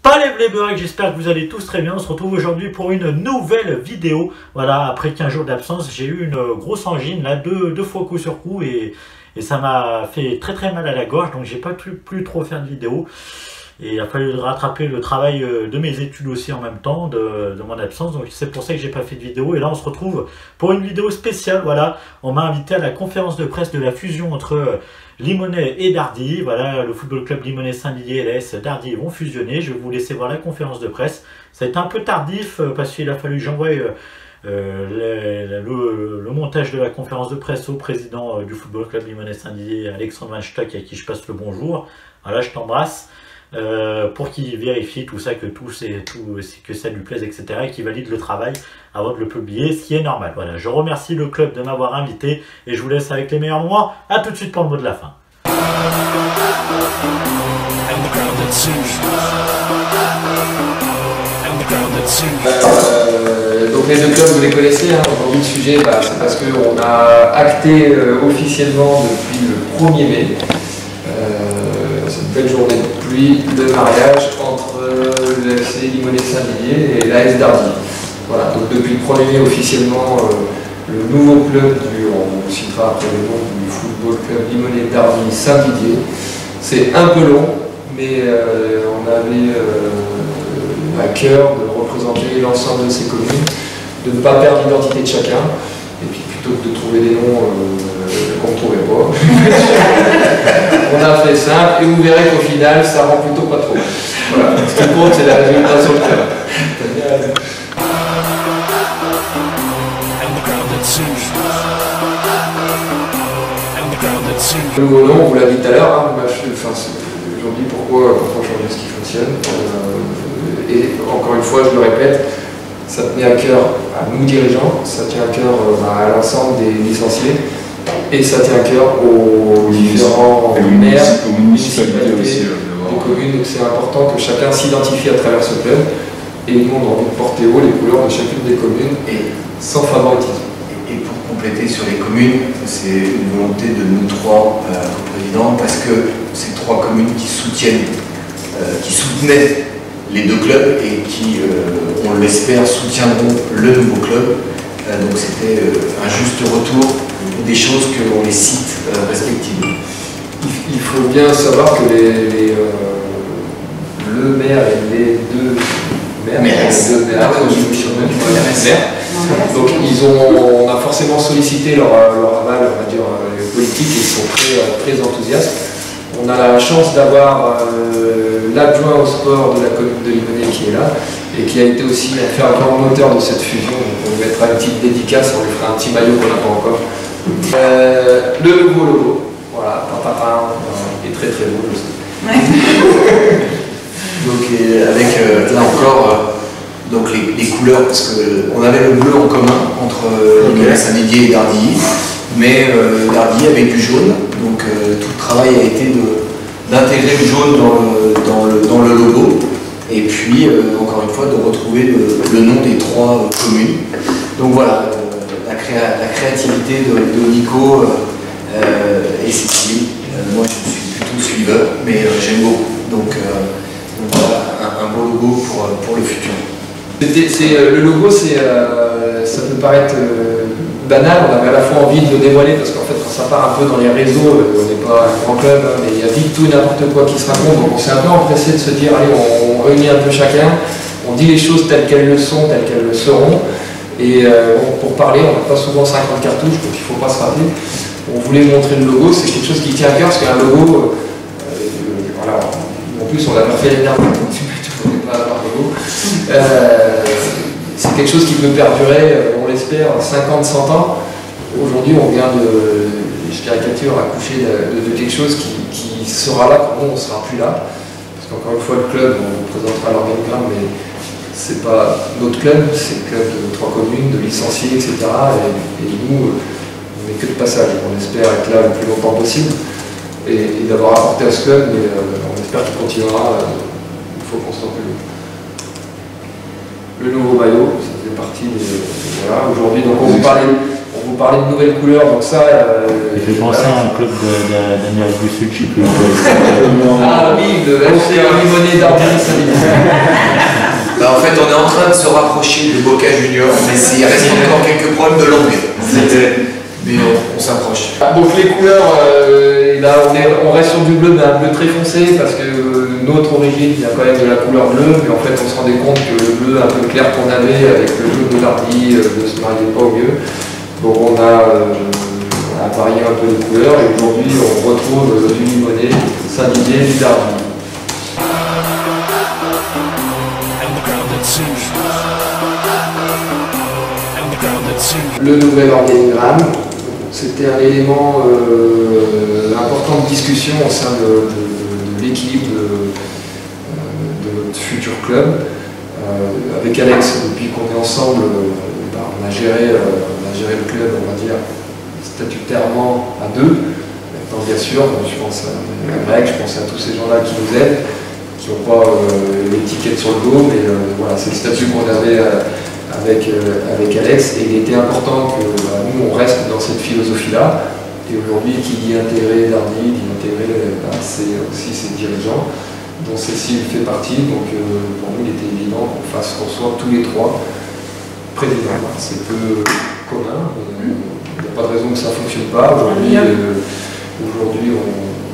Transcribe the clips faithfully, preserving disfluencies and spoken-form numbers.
Pas les Bléberecs, j'espère que vous allez tous très bien. On se retrouve aujourd'hui pour une nouvelle vidéo. Voilà, après quinze jours d'absence, j'ai eu une grosse angine, là, deux, deux fois coup sur coup, et, et ça m'a fait très très mal à la gorge, donc j'ai pas pu plus trop faire de vidéo. Et il a fallu rattraper le travail de mes études aussi en même temps, de, de mon absence. Donc c'est pour ça que j'ai pas fait de vidéo. Et là on se retrouve pour une vidéo spéciale. Voilà, on m'a invité à la conférence de presse de la fusion entre Limonest et Dardy. Voilà, le football club Limonest Saint-Didier et l'A S Dardy vont fusionner. Je vais vous laisser voir la conférence de presse. Ça a été un peu tardif parce qu'il a fallu que j'envoie euh, le, le, le montage de la conférence de presse au président du football club Limonest Saint-Didier, Alexandre Van Stock, à qui je passe le bonjour. Voilà, je t'embrasse. Euh, pour qu'il vérifie tout ça, que tout c'est tout, que ça lui plaise, et cetera, et qu'il valide le travail avant de le publier, ce qui est normal. Voilà, je remercie le club de m'avoir invité et je vous laisse avec les meilleurs moments. À tout de suite pour le mot de la fin. Euh, donc les deux clubs, vous les connaissez, hein. Aujourd'hui le sujet, bah, c'est parce qu'on a acté euh, officiellement depuis le premier mai. Euh, c'est une belle journée de pluie, le mariage entre le F C Limonest Saint-Didier et l'A S Dardy. Voilà, donc depuis le premier mai officiellement, euh, le nouveau club du, on citera après le nom du football club Limonest Dardy Saint-Didier. C'est un peu long, mais euh, on avait euh, à cœur de représenter l'ensemble de ces communes, de ne pas perdre l'identité de chacun, et puis plutôt que de trouver des noms euh, qu'on ne trouvait pas. On a fait simple, et vous verrez qu'au final, ça rend plutôt pas trop. Voilà, ce qui compte, c'est la résultat sur le terrain. Le nouveau nom, on vous l'a dit tout à l'heure, hein, enfin, aujourd'hui pourquoi, pourquoi changer ce qui fonctionne. Euh, et encore une fois, je le répète, ça tenait à cœur à nous dirigeants, ça tient à cœur euh, à l'ensemble des licenciés, et ça tient à cœur aux différents maires, aux municipalités aussi, des communes. Donc c'est important que chacun s'identifie à travers ce club, et nous on a envie de porter haut les couleurs de chacune des communes, et sans favoritisme. Et pour compléter sur les communes, c'est une volonté de nous trois euh, présidents, parce que c'est trois communes qui soutiennent, euh, qui soutenaient les deux clubs et qui, euh, on l'espère, soutiendront le nouveau club. Euh, donc c'était euh, un juste retour des choses qu'on les cite euh, respectivement. Il faut bien savoir que les, les, euh, le maire et les deux maires, Maires. les deux maires, Ah, oui, donc ils ont, on a forcément sollicité leur, leur aval, on va dire, politique, et ils sont très, très enthousiastes. On a la chance d'avoir euh, l'adjoint au sport de la commune de Limonest qui est là, et qui a été aussi un fervent moteur de cette fusion. Donc on lui mettra une petite dédicace, on lui fera un petit maillot qu'on n'a pas encore. Euh, le nouveau logo, voilà, papa, il est très très beau, je sais. Donc et avec euh, là encore euh, donc les, les couleurs, parce qu'on avait le bleu en commun entre euh, Limonest Saint-Didier et Dardy, mais euh, Dardy avait du jaune, donc euh, tout le travail a été d'intégrer le jaune dans le, dans le, dans le logo, et puis euh, encore une fois de retrouver le, le nom des trois euh, communes. Donc voilà, euh, la, créa, la créativité de, de Nico euh, et Cécile. Euh, moi je suis plutôt suiveur, mais euh, j'aime beaucoup. Donc, euh, donc voilà, un, un beau logo pour, pour le futur. C'est, euh, le logo, c'est, euh, ça peut paraître euh, banal, on avait à la fois envie de le dévoiler parce qu'en fait quand ça part un peu dans les réseaux, euh, on n'est pas un grand club, hein, mais il y a vite tout et n'importe quoi qui se raconte, donc on s'est un peu empressé de se dire allez, on, on réunit un peu chacun, on dit les choses telles qu'elles le sont, telles qu'elles le seront, et euh, bon, pour parler, on n'a pas souvent cinquante cartouches, donc il ne faut pas se rater. On voulait montrer le logo, c'est quelque chose qui tient à cœur, parce qu'un logo, euh, voilà, en plus on l'a pas fait les dernières, donc tu ne connais pas avoir logo. Euh, c'est quelque chose qui peut perdurer, on l'espère, cinquante à cent ans. Aujourd'hui, on vient de, je caricature, accoucher de, de, de quelque chose qui, qui sera là quand nous, on ne sera plus là. Parce qu'encore une fois, le club, on vous présentera l'organigramme, mais c'est pas notre club, c'est le club de trois communes, de licenciés, et cetera. Et, et nous, on n'est que de passage. On espère être là le plus longtemps possible et, et d'avoir apporté à ce club, mais euh, on espère qu'il continuera. Euh, il faut qu'on se tente plus. Le nouveau maillot, ça faisait partie des... Voilà, aujourd'hui, donc on vous parlait, on vous parlait de nouvelles couleurs, donc ça... Euh, Il fait penser à un club d'Amérique du Sud, je ne sais plus. Ah oui, le F C Limonest Dardy Saint-Didier. train de se rapprocher de Boca Juniors, mais il reste encore quelques problèmes de langue. Mais on, on s'approche. Donc les couleurs, euh, là, on, est, on reste sur du bleu, mais un bleu très foncé, parce que notre origine vient quand même de la couleur bleue, mais en fait on se rendait compte que le bleu un peu clair qu'on avait avec le jaune de Dardy euh, ne se mariait pas au mieux. Donc on a, euh, on a varié un peu les couleurs, et aujourd'hui on retrouve euh, du Limonnet, Saint-Didier, du Dardy. Le nouvel organigramme, c'était un élément euh, important de discussion au sein de, de, de l'équipe de, de notre futur club. Euh, avec Alex, depuis qu'on est ensemble, euh, bah, on, a géré, euh, on a géré le club, on va dire, statutairement à deux. Maintenant, bien sûr, je pense à Greg, je pense à tous ces gens-là qui nous aident, qui n'ont pas euh, l'étiquette sur le dos, mais euh, voilà, c'est le statut qu'on avait euh, avec, euh, avec Alex, et il était important que bah, nous on reste dans cette philosophie-là. Et aujourd'hui, qui dit intégrer Dardy, dit intégrer bah, c'est aussi ses dirigeants, dont Cécile fait partie. Donc euh, pour nous, il était évident qu'on fasse qu'on soit tous les trois présidents. Voilà, c'est peu commun, il n'y a pas de raison que ça ne fonctionne pas. Aujourd'hui, euh, aujourd'hui on,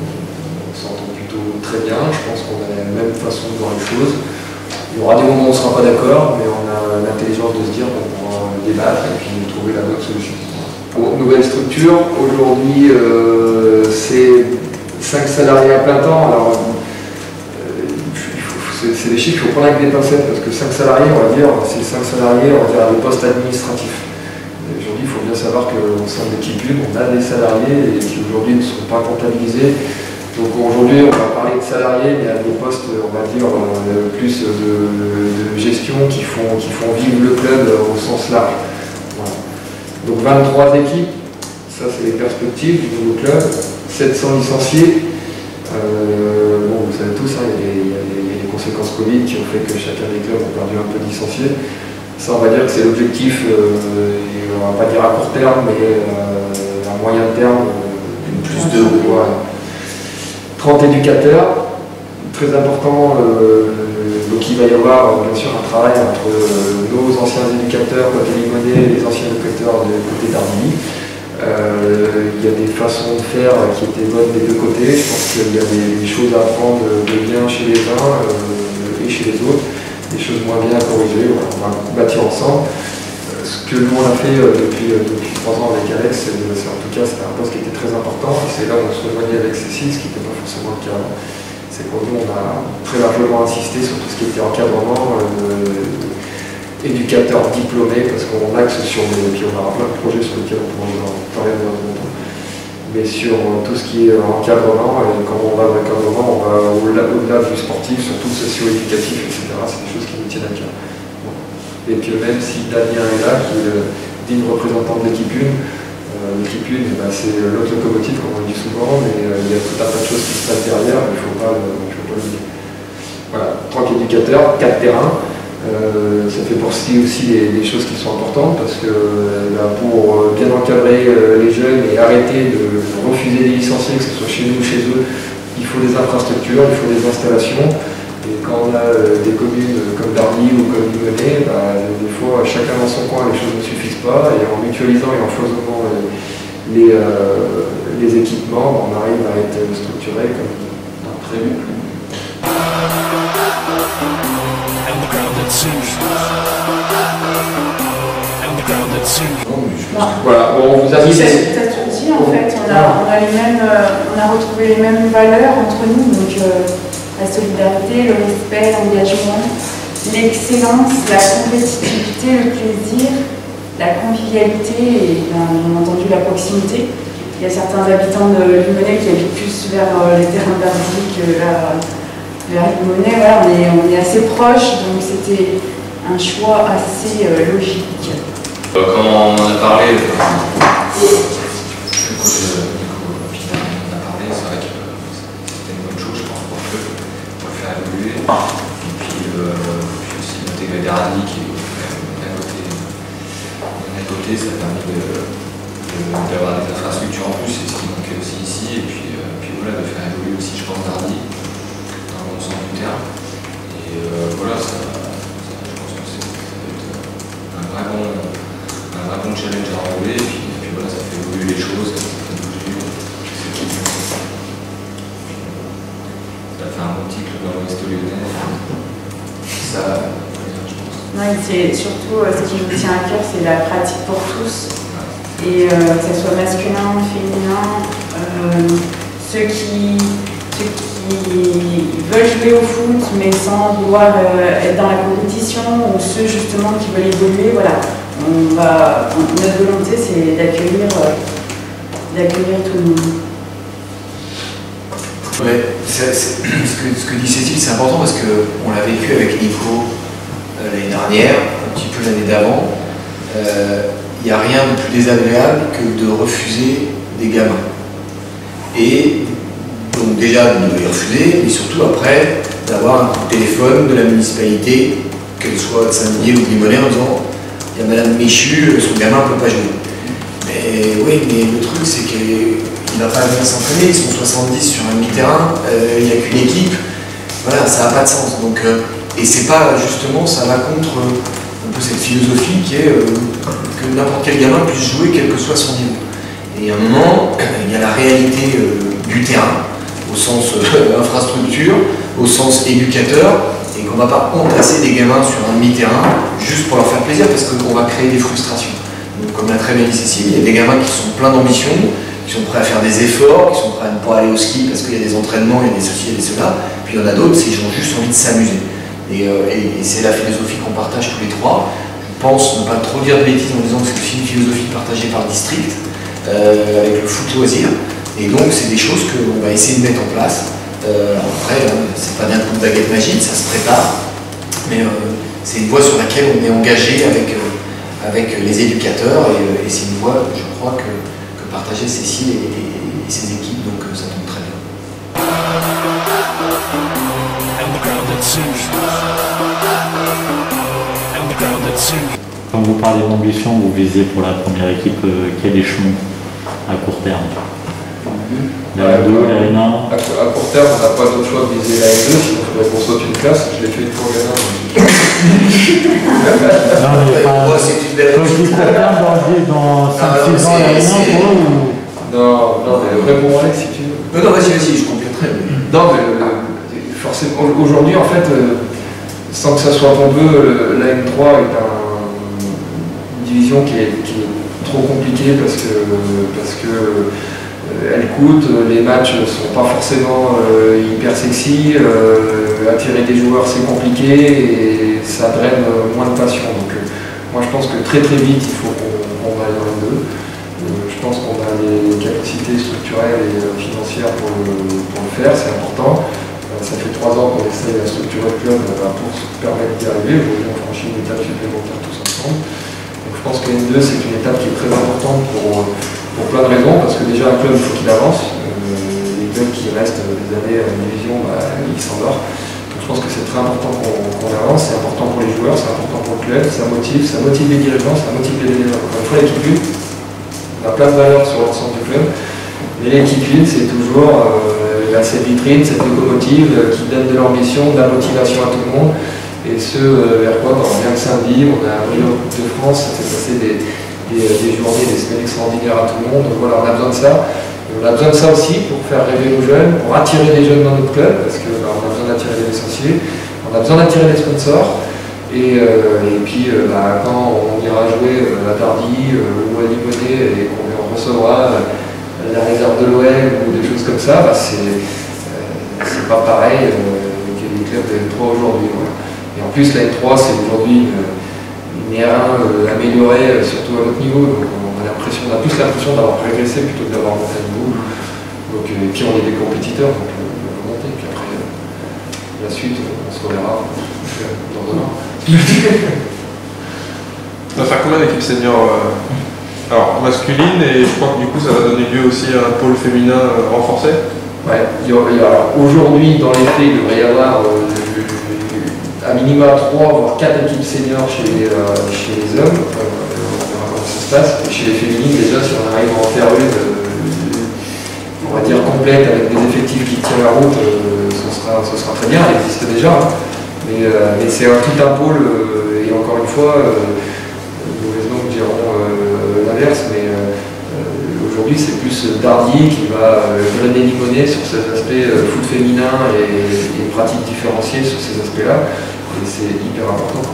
on s'entend plutôt très bien. Je pense qu'on a la même façon de voir les choses. Il y aura des moments où on ne sera pas d'accord, mais on a l'intelligence de se dire qu'on pourra débattre et puis trouver la bonne solution. Pour nouvelle structure, aujourd'hui euh, c'est cinq salariés à plein temps. Alors euh, c'est des chiffres qu'il faut prendre avec des pincettes, parce que cinq salariés, on va dire, c'est cinq salariés, on va dire, à des postes administratifs. Aujourd'hui, il faut bien savoir qu'au sein de l'équipe une, on a des salariés et qui aujourd'hui ne sont pas comptabilisés. Donc aujourd'hui, on va parler de salariés, mais à des postes, on va dire, euh, plus de, de gestion qui font, qui font vivre le club au sens large. Voilà. Donc vingt-trois équipes, ça c'est les perspectives du nouveau club, sept cents licenciés. Euh, bon, vous savez tous, hein, il, y a des, il, y a des, il y a des conséquences Covid qui ont fait que chacun des clubs a perdu un peu de licenciés. Ça, on va dire que c'est l'objectif, euh, on va pas dire à court terme, mais euh, à moyen terme, euh, plus de voilà. trente éducateurs, très important, euh, donc il va y avoir bien sûr un travail entre euh, nos anciens éducateurs côté Limonnet et les anciens éducateurs de côté Dardy. Euh, il y a des façons de faire qui étaient bonnes des deux côtés. Je pense qu'il y a des, des choses à apprendre de bien chez les uns euh, et chez les autres, des choses moins bien à corriger. On va bâtir ensemble. Euh, ce que nous on a fait euh, depuis, euh, depuis trois ans avec Alex, c'est en tout cas c'était un poste qui était très important. C'est là où on se rejoignait avec Cécile, ce qui n'était pas forcément le cas avant. C'est que nous on a très largement insisté sur tout ce qui était encadrement, euh, éducateur diplômé, parce qu'on axe sur les, puis on aura plein de projets sur lesquels on pourra parler dans longtemps. Mais sur tout ce qui est encadrement, et quand on va dans l'encadrement, on va au-delà au-delà du sportif, sur tout le socio-éducatif, et cetera. C'est des choses qui nous tiennent à cœur. Bon. Et que même si Damien est là, qui est le digne représentant de l'équipe une, euh, l'équipe une, ben, c'est l'autre locomotive, comme on le dit souvent, mais euh, il y a tout un tas de choses qui se passent derrière, il ne faut pas le dire. Voilà, trente éducateurs, quatre terrains. Euh, ça fait partie aussi des, des choses qui sont importantes, parce que là, pour bien encadrer euh, les jeunes et arrêter de refuser des licenciés, que ce soit chez nous ou chez eux, il faut des infrastructures, il faut des installations. Et quand on a euh, des communes comme Dardy ou comme Limonnet, bah, des fois chacun dans son coin, les choses ne suffisent pas, et en mutualisant et en foisonnant les, les, euh, les équipements, on arrive à être structuré comme prévu. Voilà, bon, on vous a mis des... Peut-être dit, en fait, on a, on, a les mêmes, on a retrouvé les mêmes valeurs entre nous, donc euh, la solidarité, le respect, l'engagement, l'excellence, la compétitivité, le plaisir, la convivialité et bien, bien entendu la proximité. Il y a certains habitants de Limonnet qui habitent plus vers euh, les terrains d'Ardy que vers, vers Limonnet. Voilà, on est, on est assez proches, donc c'était un choix assez euh, logique. Quand on en a parlé, euh, on a parlé, c'est vrai que c'était une bonne chose, je pense, pour le club, pour le faire évoluer. Et puis, euh, puis aussi intégrer Dardy qui est d'un côté, d'un côté, ça a permis d'avoir de, de, des infrastructures en plus, c'est ce qui manquait aussi ici. Et puis, euh, puis voilà, de faire évoluer aussi, je pense, Dardy dans le bon sens du terme. Et euh, voilà, ça, ça, je pense que c'est challenge à relever, et puis, et puis voilà, ça fait évoluer les choses, ça fait bouger. Ça fait un bon petit club dans l'Ouest lyonnais. Ça, je pense. Non, c'est surtout ce qui me tient à cœur, c'est la pratique pour tous. Et euh, que ce soit masculin, féminin, euh, ceux, qui, ceux qui veulent jouer au foot mais sans vouloir euh, être dans la compétition, ou ceux justement qui veulent évoluer, voilà. On va, notre volonté c'est d'accueillir euh, d'accueillir tout le monde. Ouais, c'est, c'est, ce, que, ce que dit Cécile, c'est important parce qu'on l'a vécu avec Nico euh, l'année dernière, un petit peu l'année d'avant. Euh, Il n'y a rien de plus désagréable que de refuser des gamins. Et donc déjà de les refuser, mais surtout après d'avoir un coup de téléphone de la municipalité, qu'elle soit de Saint-Didier ou de Limonest, en disant il y a Madame Michu, son gamin ne peut pas jouer. Mais oui, mais le truc c'est qu'il ne va pas venir s'entraîner, ils sont soixante-dix sur un demi-terrain, euh, il n'y a qu'une équipe, voilà, ça n'a pas de sens. Donc, euh, et c'est pas justement, ça va contre un peu cette philosophie qui est euh, que n'importe quel gamin puisse jouer quel que soit son niveau. Et à un moment, il y a la réalité euh, du terrain, au sens euh, infrastructure, au sens éducateur, et qu'on ne va pas entasser des gamins sur un demi-terrain juste pour leur faire plaisir, parce qu'on va créer des frustrations. Donc, comme l'a très bien dit Cécile, il y a des gamins qui sont pleins d'ambition, qui sont prêts à faire des efforts, qui sont prêts à ne pas aller au ski parce qu'il y a des entraînements, il y a des ceci, il y a des cela. Puis il y en a d'autres, c'est qu'ils ont juste envie de s'amuser. Et, euh, et, et c'est la philosophie qu'on partage tous les trois. Je pense ne pas trop dire de bêtises en disant que c'est aussi une philosophie partagée par le district, euh, avec le foot loisir. Et donc c'est des choses qu'on va essayer de mettre en place. Euh, après, hein, c'est pas d'un coup de baguette magique, ça se prépare. Mais euh, c'est une voie sur laquelle on est engagé avec, euh, avec les éducateurs. Et, et c'est une voie, je crois, que, que partageaient Cécile et, et, et ses équipes. Donc euh, ça tombe très bien. Quand vous parlez d'ambition, vous visez pour la première équipe euh, quel échelon à court terme? La N deux, la N un? À court terme, on n'a pas d'autre choix de viser la N deux, sinon il faudrait qu'on saute une classe. Je l'ai fait une fois au Ghana. Non, mais pas. Moi, c'est une belle Quand je dis court terme, dans cinq six ans, la N un pour eux ou... Non, non, mais réponds Alex si tu veux. Non, non, vas-y, vas-y, je compléterai. Non, mais euh, forcément, aujourd'hui, en fait, euh, sans que ça soit pompeux, euh, la N trois est un, une division qui est, qui est trop compliquée parce que, parce que euh, elle coûte, les matchs ne sont pas forcément euh, hyper sexy, euh, attirer des joueurs c'est compliqué et ça draine euh, moins de passion. Donc euh, moi je pense que très très vite il faut qu'on qu aille dans les deux. Euh, je pense qu'on a les capacités structurelles et euh, financières pour le, pour le faire, c'est important. Euh, ça fait trois ans qu'on essaie de structurer le club euh, pour se permettre d'y arriver. Aujourd'hui on franchit une étape supplémentaire tous ensemble. Donc je pense que N deux c'est une étape qui est très importante pour, pour plein de raisons, parce que déjà un club il faut qu'il avance. Euh, les clubs qui restent des années à une division, bah, ils s'endorment. Donc je pense que c'est très important qu'on qu'on avance, c'est important pour les joueurs, c'est important pour le club, ça motive, ça motive les dirigeants, ça motive les bénévoles. Encore une fois, l'équipe une, on a plein de valeurs sur l'ensemble du club, mais l'équipe une c'est toujours euh, cette vitrine, cette locomotive euh, qui donne de l'ambition, de la motivation à tout le monde. Et ce, euh, vers quoi, quand on vient de samedi, on a brillé en Coupe de France, ça fait passer des, des, des journées, des semaines extraordinaires à tout le monde. Donc voilà, on a besoin de ça. Et on a besoin de ça aussi pour faire rêver nos jeunes, pour attirer les jeunes dans notre club, parce qu'on bah, a besoin d'attirer les licenciés, on a besoin d'attirer les sponsors. Et, euh, et puis euh, bah, quand on ira jouer euh, à Tardy euh, ou à Limonest et qu'on recevra euh, la réserve de l'O M ou des choses comme ça, bah, c'est euh, pas pareil euh, que les clubs de N trois aujourd'hui. Voilà. Et en plus, la N trois, c'est aujourd'hui une, une R un euh, améliorée, euh, surtout à notre niveau. Donc on a l'impression, on a plus l'impression d'avoir régressé plutôt que d'avoir monté à niveau. Donc, euh, et puis on est des compétiteurs, donc euh, on va monter. Puis après, euh, la suite, on se reverra euh, dans un an. Ça va faire combien d'équipes seniors euh, alors masculine, et je crois que du coup ça va donner lieu aussi à un pôle féminin euh, renforcé. Ouais, aujourd'hui, dans les faits, il devrait y avoir euh, à minima trois voire quatre équipes seniors chez les, euh, chez les hommes, euh, on verra comment ça se passe. Et chez les féminines, déjà, si on arrive à en faire une, euh, on va dire complète, avec des effectifs qui tiennent la route, euh, ce, sera, ce sera très bien, elle existe déjà. Hein. Mais, euh, mais c'est tout un pôle, euh, et encore une fois, euh, nous diront euh, l'inverse, mais euh, euh, aujourd'hui c'est plus Dardy qui va euh, drainer Limonnet sur ces aspects euh, foot féminin et, et pratiques différenciées sur ces aspects-là, et c'est hyper important.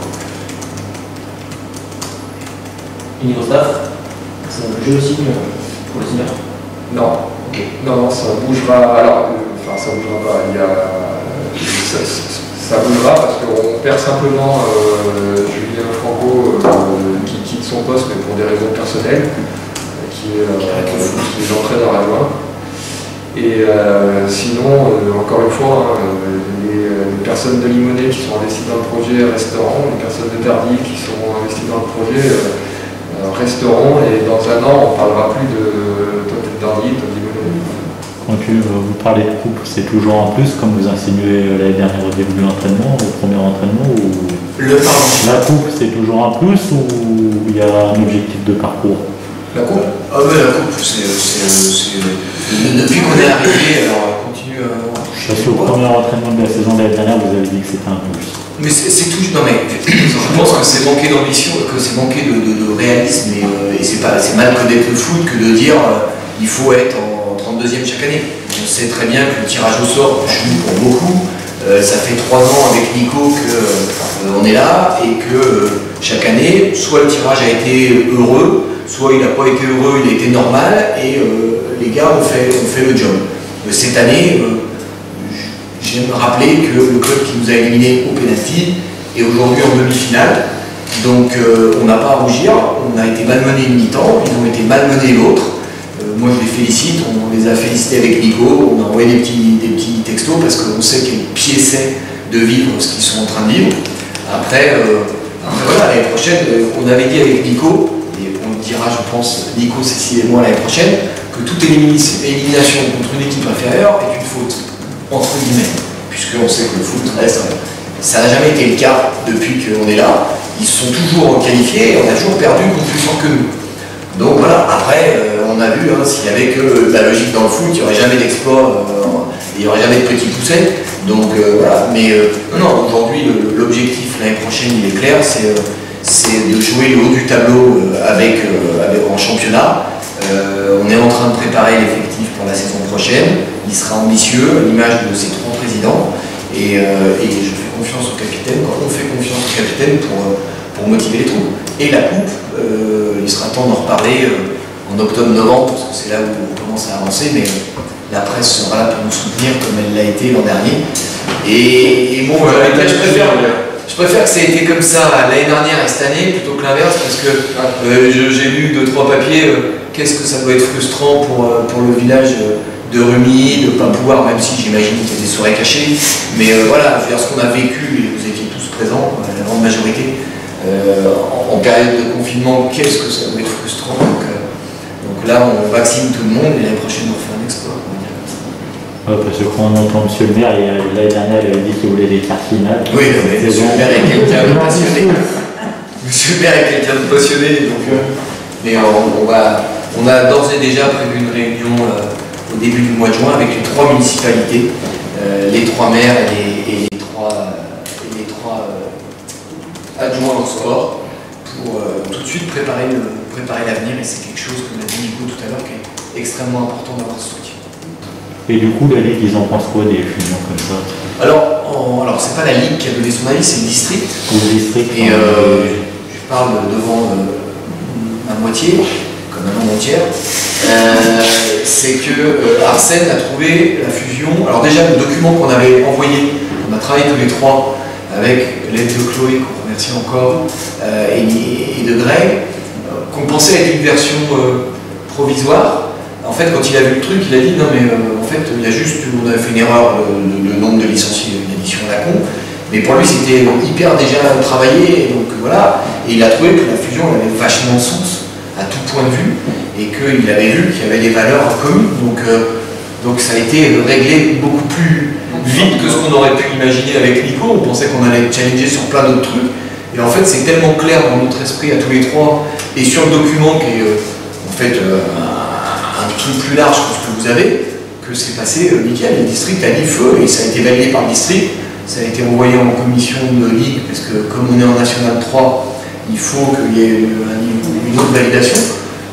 Et niveau staff, ça va bouger aussi euh, pour les seniors? Non, okay. non, non, ça bougera. Alors, euh, enfin, ça bougera pas. Il y a, ça, ça bougera parce qu'on perd simplement euh, Julien Franco euh, qui quitte son poste, mais pour des raisons personnelles, qui est, euh, qui est l'entraîneur adjoint. Et euh, sinon, euh, encore une fois, hein, les, les personnes de Limonnet qui sont investies dans le projet resteront, les personnes de Dardy qui sont investies dans le projet euh, resteront, et dans un an, on ne parlera plus de toi t'es Dardy, toi t'es Limonnet. Quand tu, vous parlez de coupe, c'est toujours en plus, comme vous insinuez l'année dernière au début de l'entraînement, au premier entraînement, ou Le pardon. la coupe c'est toujours un plus, ou il y a un objectif de parcours? La coupe? Ah ouais, la coupe, c'est... Depuis qu'on est arrivé, alors on continue à... Parce qu'au premier entraînement de la saison de l'année dernière, vous avez dit que c'était un plus. Mais c'est tout... Non mais, je pense que c'est manquer d'ambition, que c'est manquer de, de, de réalisme, et, euh, et c'est mal connaître le foot que de dire euh, il faut être en trente-deuxième chaque année. On sait très bien que le tirage au sort joue pour beaucoup. Euh, ça fait trois ans avec Nico qu'on euh, est là, et que euh, chaque année, soit le tirage a été heureux, soit il n'a pas été heureux, il a été normal, et euh, les gars ont fait, ont fait le job. Euh, cette année, euh, j'aime rappeler que le club qui nous a éliminés au pénalty est aujourd'hui en demi-finale, donc euh, on n'a pas à rougir, on a été malmenés une mi-temps, ils ont été malmenés l'autre. Euh, moi je les félicite, on les a félicités avec Nico, on a envoyé des petits, des petits textos parce qu'on sait qu'ils piéçaient de vivre ce qu'ils sont en train de vivre. Après, euh, après voilà, l'année prochaine, euh, on avait dit avec Nico, dira, je pense, Nico, Cécile et moi l'année prochaine, que toute élimination contre une équipe inférieure est une faute, entre guillemets, puisqu'on sait que le foot reste. Ça n'a jamais été le cas depuis qu'on est là. Ils sont toujours qualifiés et on a toujours perdu contre plus fort que nous. Donc voilà, après, euh, on a vu, hein, s'il n'y avait que de la logique dans le foot, il n'y aurait jamais d'exploit, euh, il n'y aurait jamais de petits poussets. Donc euh, voilà, mais euh, non, non, aujourd'hui, l'objectif l'année prochaine, il est clair, c'est. Euh, c'est de jouer le haut du tableau avec, euh, avec, en championnat. Euh, on est en train de préparer l'effectif pour la saison prochaine. Il sera ambitieux, à l'image de ses trois présidents. Et, euh, et je fais confiance au capitaine, quand on fait confiance au capitaine pour, pour motiver les troupes. Et la coupe, euh, il sera temps d'en reparler euh, en octobre-novembre, parce que c'est là où on commence à avancer, mais la presse sera là pour nous soutenir comme elle l'a été l'an dernier. Et, et bon, ouais, là, je préfère... Je préfère que ça ait été comme ça l'année dernière et cette année plutôt que l'inverse, parce que euh, j'ai lu deux trois papiers, euh, qu'est-ce que ça doit être frustrant pour, euh, pour le village de Rumi, de ne pas pouvoir, même si j'imagine qu'il y a des soirées cachées, mais euh, voilà, je veux dire, ce qu'on a vécu, et vous étiez tous présents, la grande majorité, euh, en, en période de confinement, qu'est-ce que ça doit être frustrant. Donc, euh, donc là, on vaccine tout le monde et l'année prochaine, on fait un exploit. Ouais, parce que quand on entend M. le maire, l'année dernière, il avait dit qu'il voulait des quarts finales. Oui, mais M. le maire est quelqu'un de passionné. M. le maire est quelqu'un de passionné, donc. Euh, mais on, on, va, on a d'ores et déjà prévu une réunion euh, au début du mois de juin avec les trois municipalités, euh, les trois maires et les, et les trois, et les trois euh, adjoints au sport, pour euh, tout de suite préparer l'avenir. Et c'est quelque chose, comme l'a dit Nico tout à l'heure, qui est extrêmement important d'avoir ce soutien. Et du coup, la Ligue, ils en pensent quoi des fusions comme ça? Alors, en, alors c'est pas la Ligue qui a donné son avis, c'est le district. Le district. Et euh, je parle devant euh, ma moitié, comme un homme entière. Euh, c'est que euh, Arsène a trouvé la fusion. Alors déjà, le document qu'on avait envoyé, on a travaillé tous les trois avec l'aide de Chloé, qu'on remercie encore, euh, et, et de Greg, euh, qu'on pensait être une version euh, provisoire. En fait, quand il a vu le truc, il a dit non mais euh, en fait, il y a juste, on a fait une erreur de, de, de nombre de licenciés, une addition à la con, mais pour lui c'était hyper déjà travaillé, et donc voilà, et il a trouvé que la fusion elle avait vachement sens à tout point de vue, et qu'il avait vu qu'il y avait des valeurs communes, donc, euh, donc ça a été réglé beaucoup plus vite que ce qu'on aurait pu imaginer avec Nico. On pensait qu'on allait challenger sur plein d'autres trucs, et en fait c'est tellement clair dans notre esprit à tous les trois, et sur le document qui est euh, en fait euh, un truc plus large que ce que vous avez, que c'est passé euh, nickel. Le district a dit feu et ça a été validé par le district. Ça a été envoyé en commission de ligue parce que comme on est en National trois, il faut qu'il y ait une, une autre validation.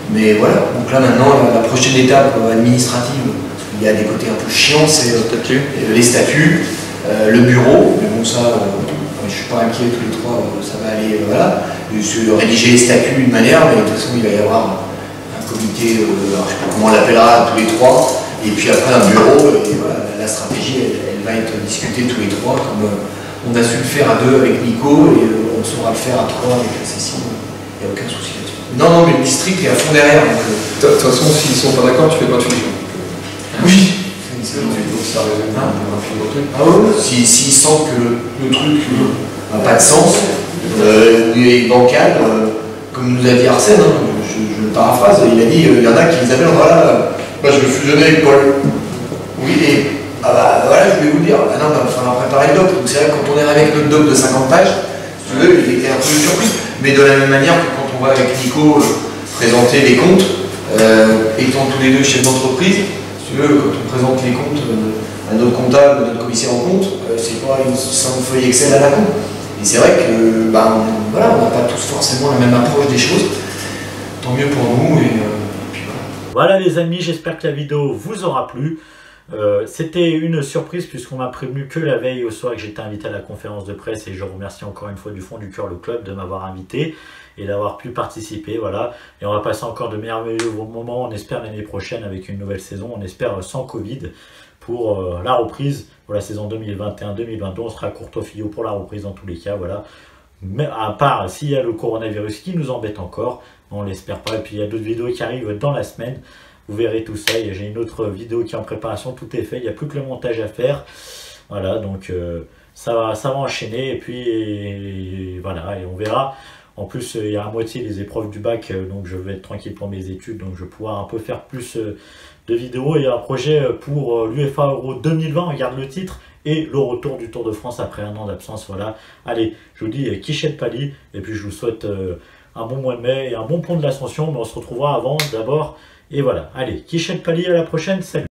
Mais voilà, donc là maintenant, la, la prochaine étape administrative, parce qu'il y a des côtés un peu chiants, c'est euh, les statuts, euh, le bureau, mais bon ça, euh, je ne suis pas inquiet, tous les trois, euh, ça va aller, euh, voilà. Je rédiger les statuts d'une manière, mais de toute façon il va y avoir un comité, euh, alors, je ne sais pas comment on l'appellera, tous les trois, et puis après un bureau, et voilà, la stratégie elle, elle va être discutée tous les trois, comme euh, on a su le faire à deux avec Nico, et euh, on saura le faire à trois avec Cécile, il n'y a aucun souci là-dessus. Non, non, mais le district est à fond derrière. Donc, euh... De toute façon, s'ils ne sont pas d'accord, tu fais pas de solution. Oui. Ça résume un truc. Ah oui, s'ils si, si sentent que le, le truc n'a pas de sens, euh, ou est bancal, euh, comme nous a dit Arsène, hein, je, je le paraphrase, il a dit il euh, y en a qui les appellent, voilà, moi je veux fusionner avec Paul. Oui, et ah bah voilà, je vais vous le dire, ah non, il va falloir préparer le doc. Donc c'est vrai que quand on est avec notre doc de cinquante pages, si tu veux, il était un peu surpris. Mais de la même manière que quand on va avec Nico euh, présenter les comptes, euh, étant tous les deux chefs d'entreprise, si tu veux, quand on présente les comptes euh, à notre comptable, à notre commissaire en compte, euh, c'est pas une simple feuille Excel à la con. Et c'est vrai que bah, on voilà, on n'a pas tous forcément la même approche des choses. Tant mieux pour nous. Et, euh, et puis voilà. Voilà les amis, j'espère que la vidéo vous aura plu. Euh, C'était une surprise puisqu'on m'a prévenu que la veille au soir que j'étais invité à la conférence de presse et je remercie encore une fois du fond du cœur le club de m'avoir invité et d'avoir pu participer. Voilà. Et on va passer encore de merveilleux moments, on espère l'année prochaine avec une nouvelle saison, on espère sans Covid pour euh, la reprise pour la saison deux mille vingt et un deux mille vingt-deux. On sera court au fio pour la reprise dans tous les cas. Voilà. Mais à part s'il y a le coronavirus qui nous embête encore, on l'espère pas. Et puis il y a d'autres vidéos qui arrivent dans la semaine. Vous verrez tout ça, j'ai une autre vidéo qui est en préparation, tout est fait, il n'y a plus que le montage à faire. Voilà, donc euh, ça, va, ça va enchaîner et puis et, et, voilà, et on verra. En plus, il y a à moitié les épreuves du bac, donc je vais être tranquille pour mes études, donc je vais pouvoir un peu faire plus de vidéos. Il y a un projet pour l'U F A Euro deux mille vingt, regarde le titre, et le retour du Tour de France après un an d'absence. Voilà, allez, je vous dis Kichet Pally, et puis je vous souhaite euh, un bon mois de mai et un bon pont de l'Ascension, mais on se retrouvera avant d'abord. Et voilà, allez, Kichet Pally, à la prochaine, salut.